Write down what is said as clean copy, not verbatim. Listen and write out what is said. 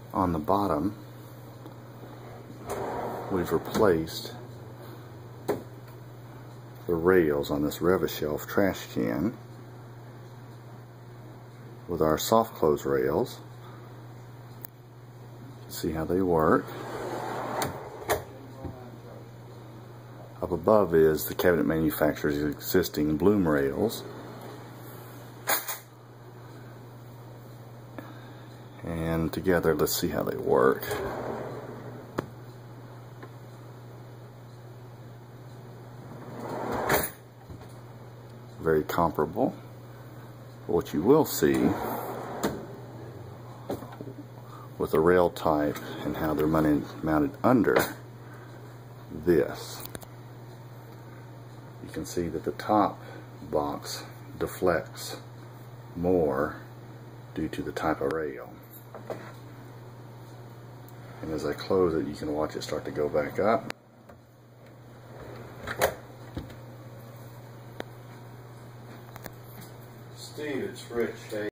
On the bottom, we've replaced the rails on this Rev-A-Shelf trash can with our soft close rails. See how they work. Up above is the cabinet manufacturer's existing bloom rails. And together, let's see how they work. Very comparable. What you will see with the rail type and how they're mounted under this, you can see that the top box deflects more due to the type of rail. And as I close it, you can watch it start to go back up. Steve, it's Rich. Hey.